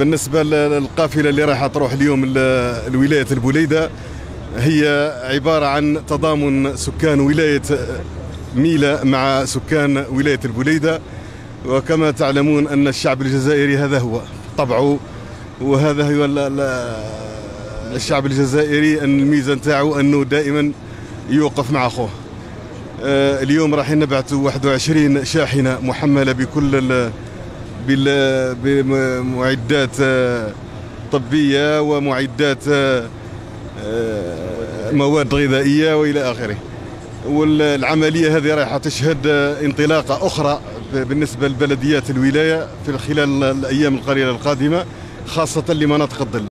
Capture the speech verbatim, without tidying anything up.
بالنسبة للقافلة اللي رايحة تروح اليوم لولاية البوليدة، هي عبارة عن تضامن سكان ولاية ميلا مع سكان ولاية البوليدة. وكما تعلمون أن الشعب الجزائري هذا هو طبعه، وهذا هو الشعب الجزائري، أن الميزة نتاعو أنه دائما يوقف مع أخوه. اليوم راح نبعثوا واحد وعشرين شاحنة محملة بكل بمعدات طبية ومعدات مواد غذائية وإلى آخره. والعملية هذه رايحة تشهد انطلاقة أخرى بالنسبة لبلديات الولاية في خلال الأيام القليلة القادمة، خاصة لمناطق الظل.